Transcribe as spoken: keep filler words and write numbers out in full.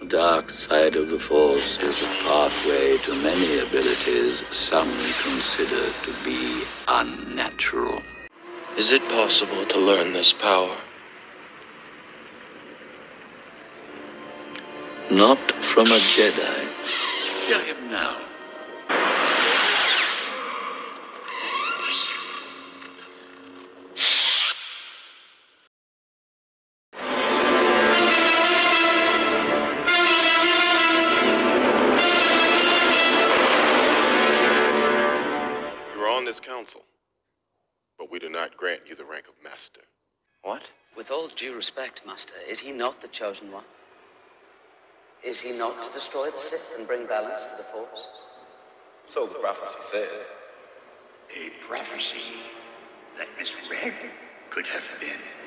dark side of the Force is a pathway to many abilities some consider to be unnatural. Is it possible to learn this power? Not from a Jedi. Kill him now. This council, but we do not grant you the rank of master. What? With all due respect, Master, is he not the chosen one? Is he not to destroy the Sith and bring balance to the Force? So the prophecy says. A prophecy that misread could have been